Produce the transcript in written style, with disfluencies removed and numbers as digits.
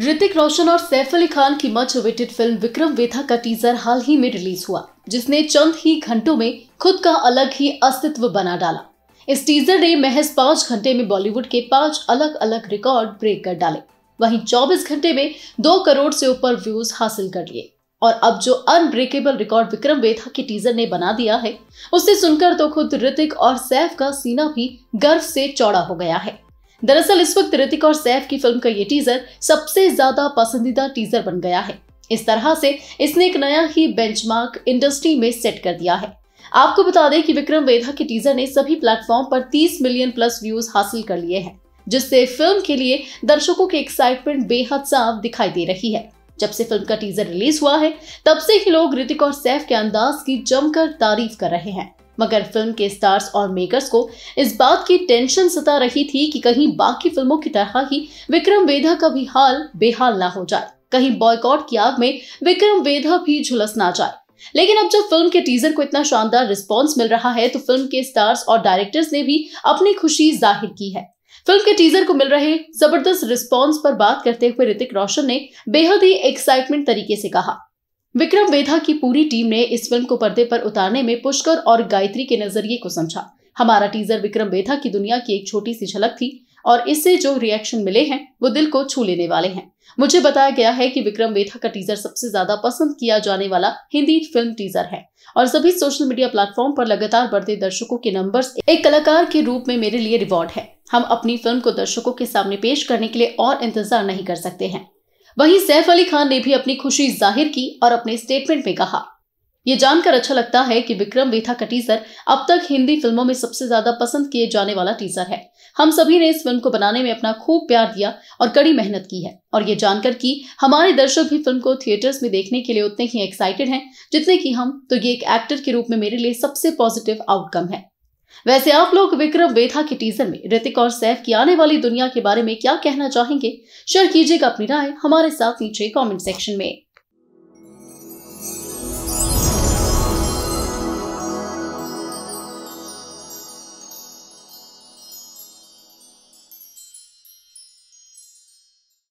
ऋतिक रोशन और सैफ अली खान की much awaited film Vikram Vedha का टीजर हाल ही में रिलीज हुआ, जिसने चंद ही घंटों में खुद का अलग ही अस्तित्व बना डाला। इस टीजर ने महज 5 घंटे में बॉलीवुड के 5 अलग अलग रिकॉर्ड ब्रेक कर डाले। वहीं 24 घंटे में 2 करोड़ से ऊपर व्यूज हासिल कर लिए। और अब जो अनब्रेकेबल रिकॉर्ड विक्रम वेधा के टीजर ने बना दिया है, उसे सुनकर तो खुद ऋतिक और सैफ का सीना भी गर्व से चौड़ा हो गया है। दरअसल इस वक्त ऋतिक और सैफ की फिल्म का ये टीजर सबसे ज्यादा पसंदीदा टीजर बन गया है। इस तरह से इसने एक नया ही बेंचमार्क इंडस्ट्री में सेट कर दिया है। आपको बता दें कि विक्रम वेधा के टीजर ने सभी प्लेटफॉर्म पर 30 मिलियन प्लस व्यूज हासिल कर लिए हैं, जिससे फिल्म के लिए दर्शकों की एक्साइटमेंट बेहद साफ दिखाई दे रही है। जब से फिल्म का टीजर रिलीज हुआ है, तब से ही लोग ऋतिक और सैफ के अंदाज की जमकर तारीफ कर रहे हैं। मगर फिल्म के स्टार्स और मेकर्स को इस बात की टेंशन सता रही थी कि कहीं बाकी फिल्मों की तरह ही विक्रम वेधा का भी हाल बेहाल ना हो जाए, कहीं बॉयकॉट की आग में विक्रम वेधा भी झुलस ना जाए। लेकिन अब जब फिल्म के टीजर को इतना शानदार रिस्पॉन्स मिल रहा है, तो फिल्म के स्टार्स और डायरेक्टर्स ने भी अपनी खुशी जाहिर की है। फिल्म के टीजर को मिल रहे जबरदस्त रिस्पॉन्स पर बात करते हुए ऋतिक रोशन ने बेहद ही एक्साइटमेंट तरीके से कहा, विक्रम वेधा की पूरी टीम ने इस फिल्म को पर्दे पर उतारने में पुष्कर और गायत्री के नजरिए को समझा। हमारा टीजर विक्रम वेधा की दुनिया की एक छोटी सी झलक थी और इससे जो रिएक्शन मिले हैं वो दिल को छू लेने वाले हैं। मुझे बताया गया है कि विक्रम वेधा का टीजर सबसे ज्यादा पसंद किया जाने वाला हिंदी फिल्म टीजर है और सभी सोशल मीडिया प्लेटफॉर्म पर लगातार बढ़ते दर्शकों के नंबर्स एक कलाकार के रूप में मेरे लिए रिवॉर्ड है। हम अपनी फिल्म को दर्शकों के सामने पेश करने के लिए और इंतजार नहीं कर सकते हैं। वहीं सैफ अली खान ने भी अपनी खुशी जाहिर की और अपने स्टेटमेंट में कहा, ये जानकर अच्छा लगता है कि विक्रम वेधा का टीजर अब तक हिंदी फिल्मों में सबसे ज्यादा पसंद किए जाने वाला टीजर है। हम सभी ने इस फिल्म को बनाने में अपना खूब प्यार दिया और कड़ी मेहनत की है, और ये जानकर कि हमारे दर्शक भी फिल्म को थिएटर्स में देखने के लिए उतने ही एक्साइटेड हैं जितने कि हम, तो ये एक एक्टर के रूप में मेरे लिए सबसे पॉजिटिव आउटकम है। वैसे आप लोग विक्रम वेधा के टीजर में ऋतिक और सैफ की आने वाली दुनिया के बारे में क्या कहना चाहेंगे? शेयर कीजिएगा अपनी राय हमारे साथ नीचे कमेंट सेक्शन में।